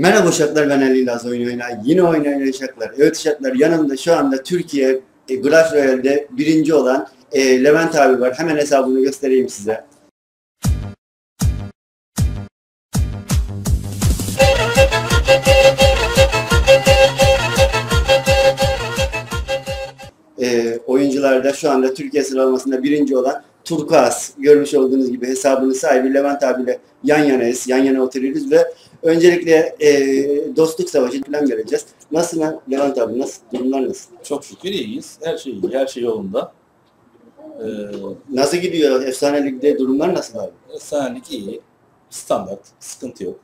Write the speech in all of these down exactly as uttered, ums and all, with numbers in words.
Merhaba uşaklar, ben Ali Laz oyun oyna. Yine oyun oynayan uşaklar. Evet uşaklar, yanımda şu anda Türkiye e, Clash Royale'de birinci olan e, Levent abi var. Hemen hesabını göstereyim size. E, oyuncularda şu anda Türkiye sıralamasında birinci olan Turkuaz. Görmüş olduğunuz gibi hesabının sahibi Levent abiyle yan yanayız. Yan yana oturuyoruz ve öncelikle e, dostluk savaşı falan göreceğiz. Nasıl lan Levent abi? Nasıl? Durumlar nasıl? Çok şükür iyiyiz. Her şey iyi. Her şey yolunda. Ee, Nasıl gidiyor? Efsane Lig'de durumlar nasıl abi? Efsanelik iyi. Standart. Sıkıntı yok.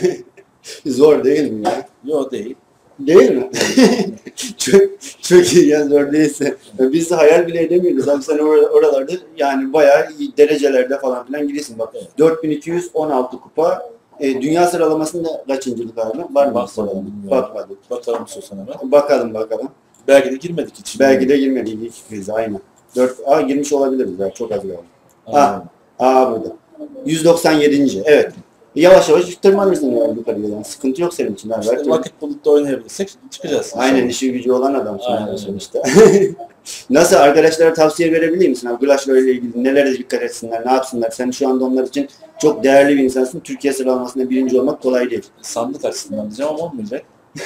Zor değil mi ya? Yok değil. Değil mi? çok, çok iyi ya, zor değilse. Biz de hayal bile edemiyoruz. Abi sen or oralarda yani bayağı iyi derecelerde falan filan gidiyorsun. Bak Evet. dört bin iki yüz on altı kupa. E, dünya sıralamasında kaçıncılık abi? Var mı? Bakmadım. Bakmadık. Bakalım istiyorsan hemen. Bakalım bakalım. Belki de girmedik hiç. Belki de girmedik ilk krize aynen. dört A girmiş olabiliriz ya, çok az kaldı. Aynen. A, A burada. yüz doksan yedinci Evet. Yavaş yavaş tırmanırsın yani yukarıya. Yani sıkıntı yok senin için. İşte İşte vakit bulup da oynayabilirsek çıkacağız. aynen, işi gücü olan adamsın. Aynen. Yani sonuçta. Nasıl, arkadaşlara tavsiye verebilir misin abi? Clash Royale ile ilgili nelere dikkat etsinler, ne yapsınlar? Sen şu anda onlar için çok değerli bir insansın. Türkiye sıralamasında birinci olmak kolay değil. Sandık açısından diyeceğim ama olmayacak.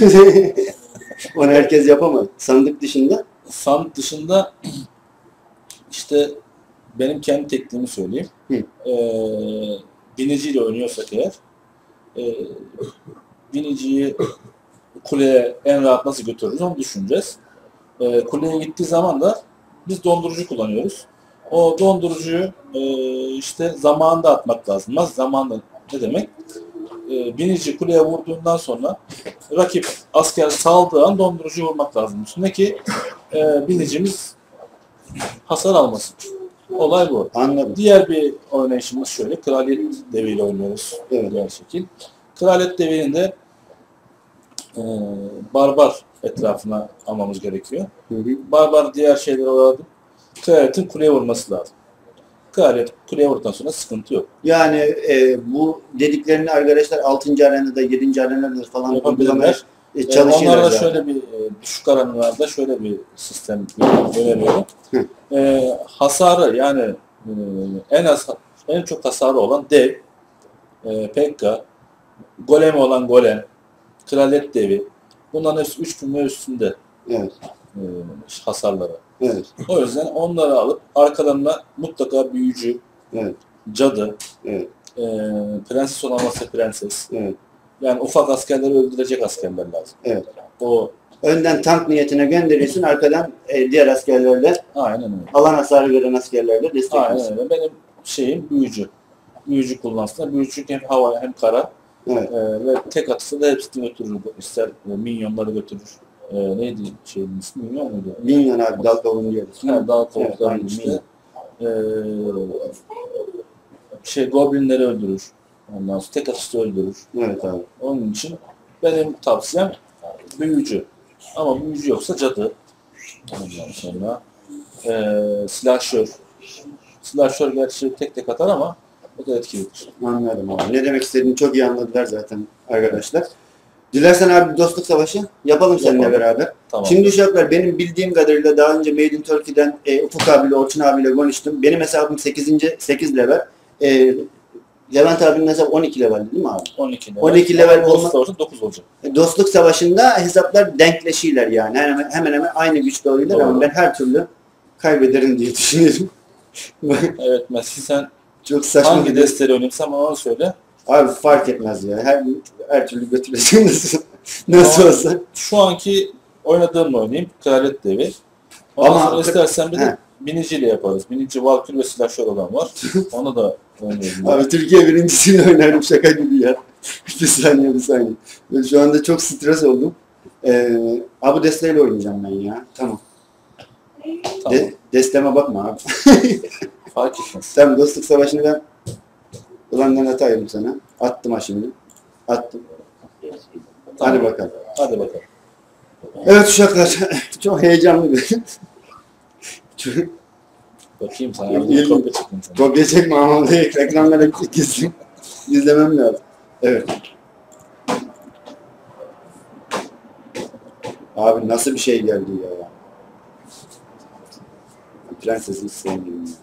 Onu herkes yapamaz. Sandık dışında. Sandık dışında işte benim kendi tekniğimi söyleyeyim. Hı. Ee, biniciyle oynuyorsak eğer e, biniciyi kuleye en rahat nasıl götürürüz onu düşüneceğiz. E, kuleye gittiği zaman da biz dondurucu kullanıyoruz. O dondurucuyu e, işte zamanında atmak lazım. Nasıl zamanında ne demek? E, binici kuleye vurduğundan sonra rakip asker saldığı an dondurucuyu vurmak lazım. Üstüne ki e, binicimiz hasar almasın. Olay bu. Anladım. Diğer bir oynayışımız şöyle. Kraliyet deviyle oynuyoruz. Evet. Diğer şekil. Kraliyet devinin e, barbar etrafına almamız gerekiyor. Hı hı. Barbar diğer şeyleri olarak kraliyetin kuleye vurması lazım. Kraliyet kuleye vurduktan sonra sıkıntı yok. Yani e, bu dediklerini arkadaşlar altıncı arenada, yedinci arenada falan Yapabilirler. e, E, çalışıyorlar. onlarda zaten. şöyle bir e, düşük aranlarda şöyle bir sistem öneriyorum. E, hasarı yani e, en az en çok hasarı olan dev, e, Pekka, golem olan golem, kraliyet devi. Bunların hepsi üç bin ve üstünde Evet. e, hasarları. Evet. O yüzden onları alıp arkalarına mutlaka büyücü, Evet. cadı, Evet. e, prenses olamazsa prenses. Evet. Yani ufak askerleri öldürecek askerler lazım. Evet. O Önden tank niyetine gönderiyorsun, arkadan e, diğer askerlerle, aynen öyle. alan hasarı veren askerlerle destekliyorsun. Aynen öyle. Benim şeyim büyücü. Büyücü kullansınlar. Büyücü hem hava hem kara. Evet. E, ve tek atışta da hepsini götürür. İster e, minyonları götürür. E, neydi şeyin ismi? Minyon muydu? Minyon abi, dal kavun diyoruz. Ha, daha Evet, korktular aynen, işte. E, şey goblinleri öldürür. Ondan sonra tek atışta öldürür. Evet abi. Onun için benim tavsiyem büyücü. Ama büyücü yoksa cadı. Ondan sonra e, silahşör. Silahşör gerçi tek tek atar ama o da etkilidir. Anladım abi. Ne demek istediğini çok iyi anladılar zaten arkadaşlar. Dilersen abi dostluk savaşı yapalım seninle Yapalım. beraber. Tamam. Şimdi uşaklar, benim bildiğim kadarıyla daha önce Made in Turkey'den e, Ufuk abiyle, Orçun abiyle konuştum. Benim hesabım sekizinci sekiz level. E, Levent abinin hesabı on iki level değil mi abi? on iki level. on iki level Ama olma- savaşı dokuz olacak. E, Dostluk savaşında hesaplar denkleşiyorlar yani. Hemen hemen, hemen aynı güçte oluyorlar ama Doğru. ben her türlü kaybederim diye düşünüyorum. Evet mesela sen Çok saçma. hangi bir- desteği oynayayım onu söyle. Abi fark etmez ya. Her her türlü götüreceğim nasıl, nasıl Ama- olsa. Şu anki oynadığımla oynayayım. Kraliyet devi. Ondan Ama- sonra istersen bir He. de biniciyle yaparız. Binici, valkür ve silahşör olan var. Onu da oynayalım. Abi Türkiye birincisiyle oynarım, şaka gibi ya. bir saniye bir saniye. Ben şu anda çok stres oldum. Ee, abi desteğiyle oynayacağım ben ya. Tamam. Tamam. De, desteme bakma abi. Fark etmez. Tamam, dostluk savaşını ben ulandan atayım sana. Attım ha şimdi. Attım. Tamam. Hadi bakalım. Hadi bakalım. Evet uşaklar. Çok heyecanlı bir. Çok Bakayım sana. İyi- Bir kopya çekeyim sana. kopya çekme ama ekranlara gizlim. İzlemem lazım. Evet. Abi nasıl bir şey geldi ya. Prensesi hiç sevmiyorum ya.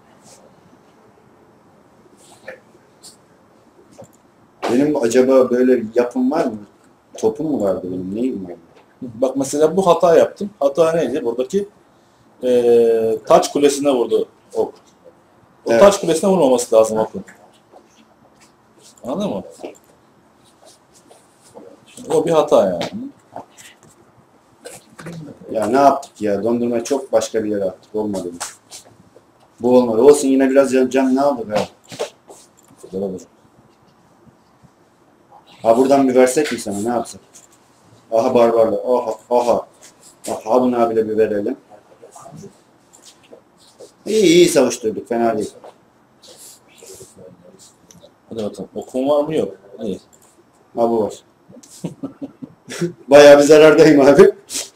Benim acaba böyle bir yapım var mı? Topum mu vardı benim? Neyim vardı? Bak mesela bu hata yaptım. Hata neydi? Buradaki eee taç kulesine vurdu ok. O Evet. taç kulesine vurmaması lazım okun. Anladın mı? O bir hata yani. Ya ne yaptık ya? Dondurmayı çok başka bir yere attık. Olmadı mı? Bu olmadı. Olsun yine biraz can, can ne aldık ha? Güzel olur. Ha buradan bir versek mi sana? Ne yapsak? Aha barbarla. Aha. Aha. Aha bunu abiyle bir verelim. İyi iyi savuşturduk. Fena değil. Hadi bakalım. Okun var mı? Yok. İyi. Ha bu var. Bayağı bir zarardayım abi.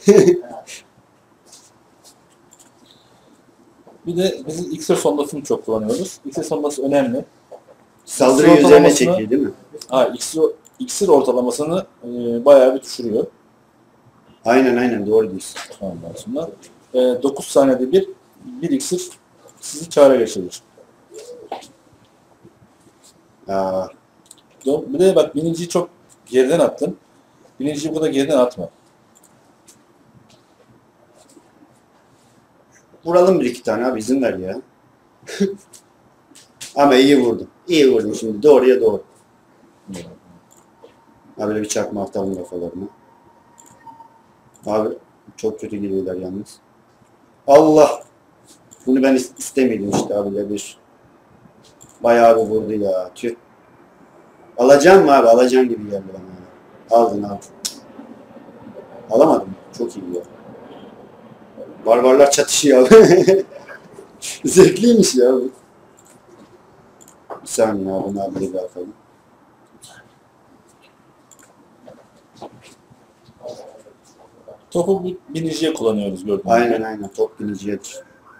Bir de biz iksir sondasını çok kullanıyoruz. İksir sondası önemli. Saldırı İksir üzerine ortalamasını- çekiyor değil mi? Ha, iksir, iksir ortalamasını e, bayağı bir düşürüyor. Aynen aynen doğru diyorsun. Ondan sonra e, dokuz saniyede bir bir iksir sizi kâra geçirir. Aa, Bir de bak birinciyi çok geriden attın. Birinciyi bu kadar geriden atma. vuralım bir iki tane abi izin ver ya. Ama iyi vurdum. İyi vurdum şimdi. Doğruya doğru. Abi böyle bir çakma atalım kafalarına. Abi çok kötü geliyorlar yalnız. Allah! Bunu ben is- istemiyordum işte abiyle bir. Bayağı bir vurdu ya. Tüh. Alacağım mı abi? Alacağım gibi geldi bana. ya. Aldın aldın. Alamadım. Çok iyi ya. Barbarlar çatışıyor abi. Zevkliymiş ya bu. Bir saniye abi. Bunu abiyle bir atalım. Topu bir biniciye kullanıyoruz gördüğünüz gibi. Aynen aynen. Top biniciyedir.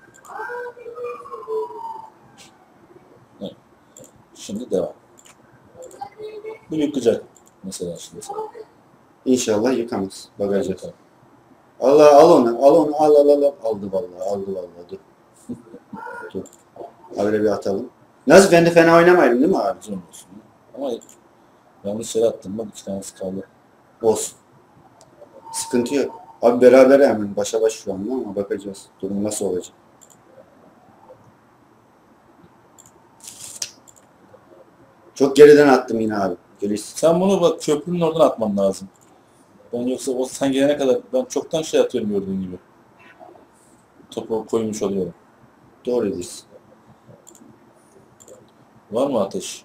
Şimdi devam. Bu yıkacak mesela şimdi. İnşallah yıkamaz. Bagajı. Yıkacak. Allah al onu. Al onu. Al al al. al. Aldı vallahi. Aldı vallahi. Dur. Dur. Abi bir atalım. Nasıl ben de fena oynamaydım değil mi abi? Güzel olsun. Ama yanlış yere attım. Bak iki tanesi kaldı. Olsun. Sıkıntı yok. Abi beraber hemen başa baş şu anda ama bakacağız. Durum nasıl olacak. Çok geriden attım yine abi. Gelis. Sen bunu bak köprünün oradan atman lazım. Ben yoksa o sen gelene kadar ben çoktan şey atıyorum gördüğün gibi. Topu koymuş oluyorum. Doğru diyorsun. Var mı ateş?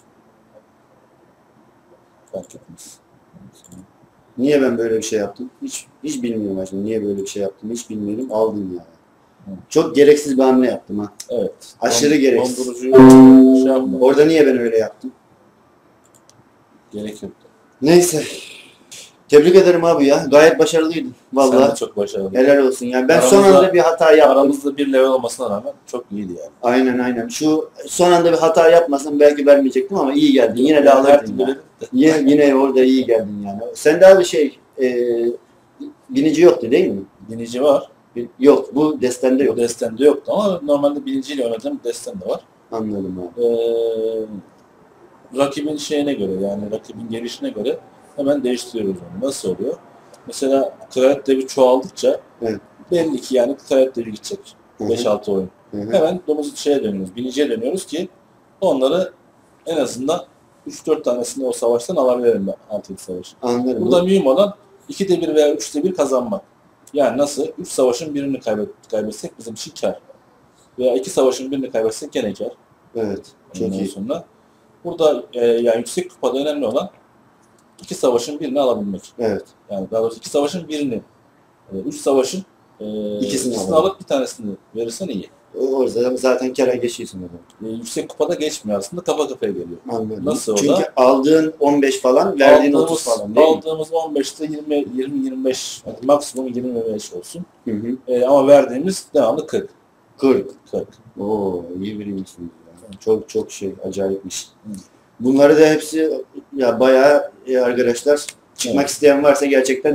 Fark etmez. Niye ben böyle bir şey yaptım? Hiç hiç bilmiyorum aslında. Niye böyle bir şey yaptım? Hiç bilmiyorum. Aldım ya. Hı. Çok gereksiz bir hamle yaptım ha. Evet. Aşırı Don- gereksiz. Dondurucuyu şey yapma. Orada niye ben öyle yaptım? Gerek yok. Neyse. Tebrik ederim abi ya. Gayet başarılıydın. Sen Vallahi. de çok başarılı. Helal olsun. Yani ben son Aramızda- anda bir hata yaptım. Aramızda bir level olmasına rağmen çok iyiydi yani. Aynen aynen. Şu son anda bir hata yapmasam belki vermeyecektim ama iyi geldin. Yine de Her alırdın türlü ya. dedim de. Yine, yine orada iyi geldin yani. Sen daha bir şey e, binici yoktu değil mi? Binici var. Bir- Yok. Bu destende yok. Destemde yoktu ama normalde biniciyle oynadığım destem de var. Anladım abi. Ee, rakibin şeyine göre yani rakibin gelişine göre hemen değiştiriyoruz onu. Nasıl oluyor? Mesela kraliyet devi çoğaldıkça Evet. belli ki yani kraliyet devi gidecek. Hı hı. beş altı oyun. Hı hı. Hemen domuz şeye dönüyoruz. Biniciye dönüyoruz ki onları en azından üç dört tanesini o savaştan alabilirim ben altı yedi savaş. Anladım. Burada mühim olan ikide bir veya üçte bir kazanmak. Yani nasıl? üç savaşın birini kaybet, kaybetsek bizim için kar. Veya iki savaşın birini kaybetsek gene kar. Evet. Çok Ondan iyi. sonra burada e, yani yüksek kupada önemli olan iki savaşın birini alabilmek. Evet. Yani daha doğrusu iki savaşın birini, e, üç savaşın e, İkisini ikisini alalım. alıp bir tanesini verirsen iyi. O zaten, zaten kâra geçiyorsun orada. E, yüksek kupada geçmiyor aslında, kafa kafaya geliyor. Anladım. Nasıl o Çünkü da? aldığın on beş falan, verdiğin Aldığımız, otuz falan değil mi? aldığımız on beşte yirmi yirmi yirmi beş, hadi maksimum yirmi beş olsun. Hı hı. E, ama verdiğimiz devamlı kırk. kırk. kırk. Oo, iyi biliyorsunuz ya. Çok çok şey, acayipmiş. Hı. Bunları da hepsi ya bayağı e, arkadaşlar çıkmak Evet. isteyen varsa gerçekten çok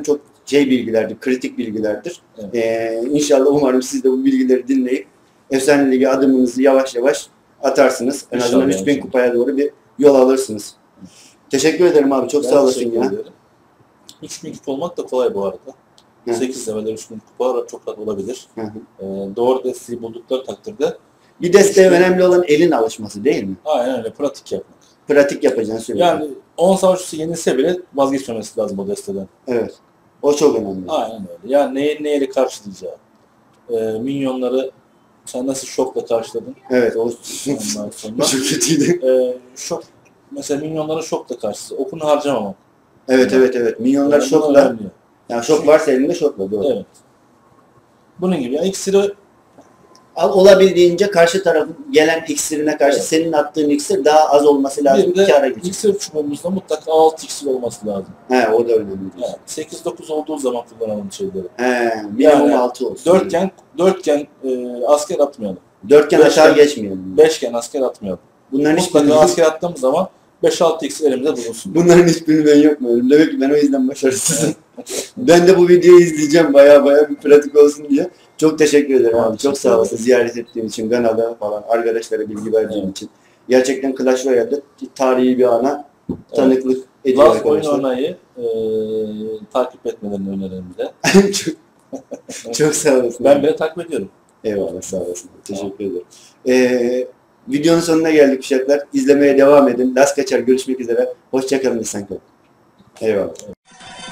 şey bilgilerdir, kritik bilgilerdir. Evet. Ee, inşallah umarım siz de bu bilgileri dinleyip Efsane Lig'e adımınızı yavaş yavaş atarsınız. En azından İnşallah, üç bin inşallah. kupaya doğru bir yol alırsınız. Teşekkür ederim abi. Çok Ben sağ olasın teşekkür ya. ederim. üç bin kupa olmak da kolay bu arada. Hı. sekiz leveller üç bin kupa çok rahat olabilir. Hı hı. Ee, doğru desteği buldukları takdirde Bir desteğe üç bin önemli olan elin alışması değil mi? aynen öyle pratik yapmak. Pratik yapacağını söylüyor. Yani on savaşçısı yenilse bile vazgeçmemesi lazım o desteden. Evet. O çok önemli. Aynen öyle. Yani neyi neyle karşılayacağı. Ee, minyonları sen nasıl şokla karşıladın? Evet. O Ondan sonra çok kötüydü. e, şok mesela minyonların şokla karşısı. Okunu harcamamak. Evet evet evet. Minyonlar Yani bunlar şokla. önemli. Yani şok varsa elinde şokla. Doğru. Evet. Bunun gibi. Yani iksiri Al, olabildiğince karşı tarafın gelen iksirine karşı Evet. senin attığın iksir daha az olması lazım. bir de Kâra geçecek. iksir çubuğumuzda mutlaka altı iksir olması lazım. He, o da önemli. Yani sekiz dokuz olduğu zaman kullanalım şeyleri. He, minimum Yani altı olsun. Dörtgen, dörtgen e, asker atmayalım. Dörtgen beşgen- hata geçmeyelim. Beşgen asker atmayalım. Bunların Mutlaka hiçbirini, asker attığımız zaman beş altı iksir elimizde bulunsun. bunların hiçbirini ben yapmıyorum. Demek ki ben o yüzden başarısızım. Ben de bu videoyu izleyeceğim baya baya bir pratik olsun diye. Çok teşekkür ederim abi. Çok sağ olasın ziyaret ettiğin için, kanala falan, arkadaşlara bilgi verdiğin Evet. için. Gerçekten Clash Royale'de tarihi bir ana tanıklık ediyor Last oyun arkadaşlar. örneği e, takip etmelerini öneririm bir de. çok, çok sağ olasın. Ben bile takip ediyorum. Eyvallah sağ olasın. Teşekkür ederim. Ee, videonun sonuna geldik uşaklar. İzlemeye devam edin. Las Kaçar görüşmek üzere. Hoşça kalın. Esen kalın. Eyvallah.